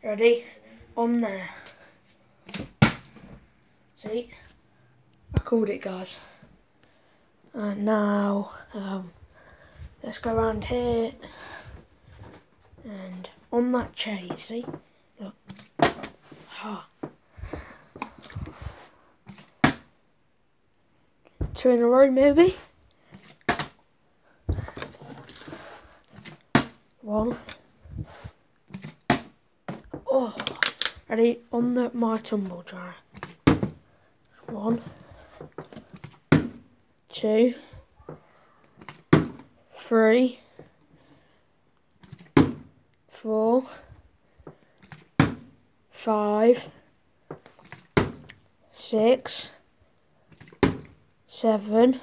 Ready? On there. See? I called it, guys. And now, let's go around here. And on that chair, you see? Look. Ha. 2 in a row, maybe? 1. Oh, ready? On my tumble dryer. 1, 2, 3, 4, 5, 6, 7,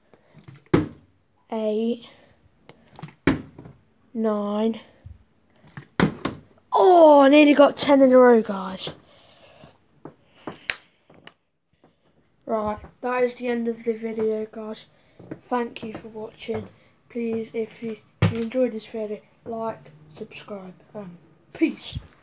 8, 9. Oh, I nearly got 10 in a row, guys. Right, that is the end of the video, guys. Thank you for watching. Please, if you enjoyed this video, like, subscribe, and peace.